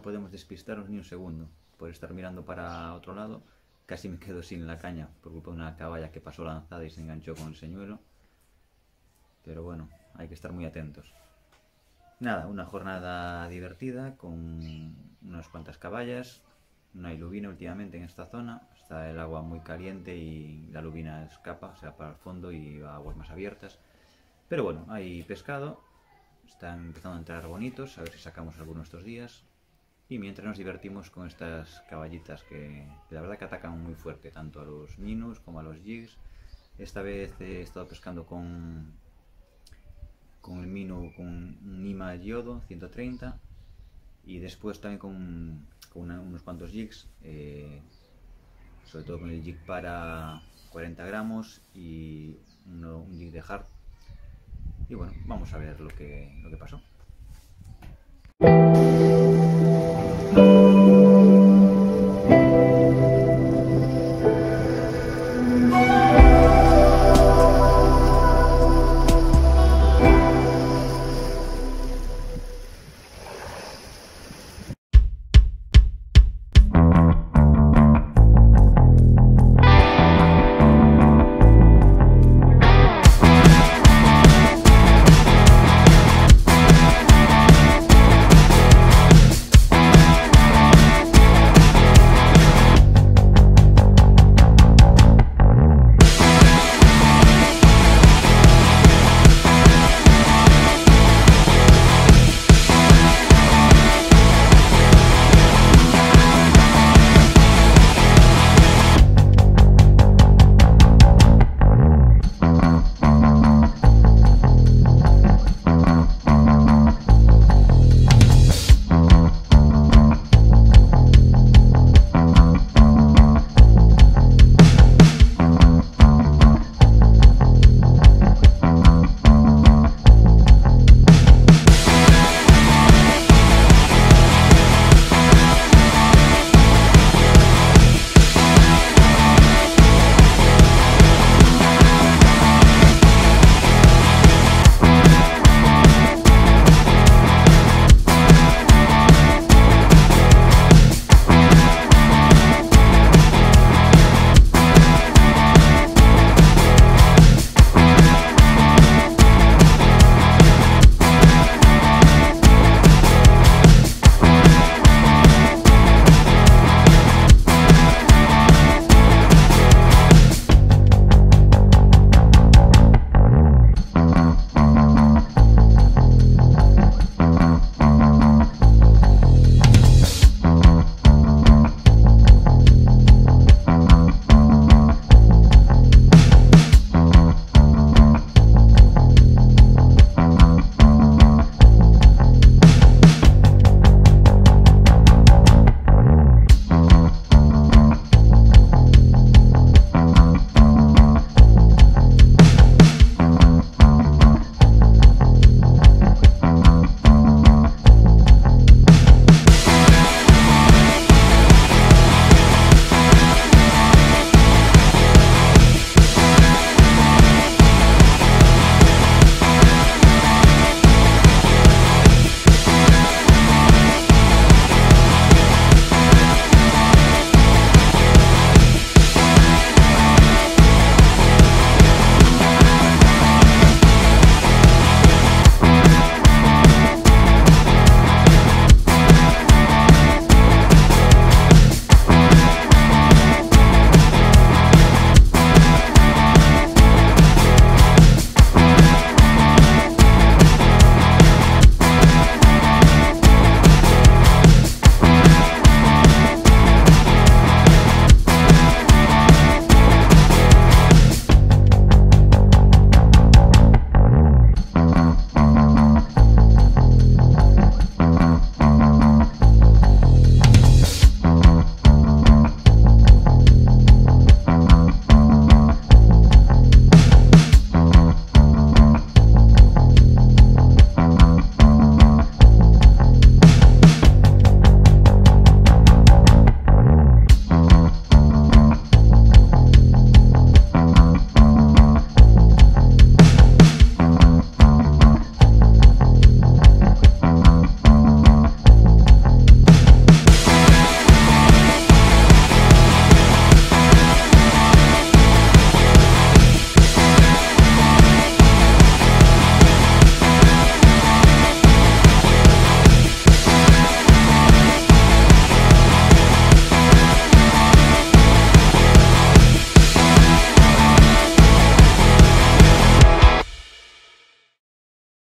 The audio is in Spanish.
podemos despistarnos ni un segundo. Por estar mirando para otro lado, casi me quedo sin la caña por culpa de una caballa que pasó lanzada y se enganchó con el señuelo. Pero bueno, hay que estar muy atentos. Nada, una jornada divertida con unas cuantas caballas. No hay lubina últimamente en esta zona. Está el agua muy caliente y la lubina escapa, se va para el fondo y va a aguas más abiertas. Pero bueno, hay pescado. Están empezando a entrar bonitos, a ver si sacamos alguno estos días. Y mientras nos divertimos con estas caballitas que la verdad que atacan muy fuerte, tanto a los minus como a los jigs. Esta vez he estado pescando con el minu con un Nima Yodo 130 y después también con unos cuantos jigs, sobre todo con el jig para 40 gramos y un jig de hard. Y bueno, vamos a ver lo que pasó.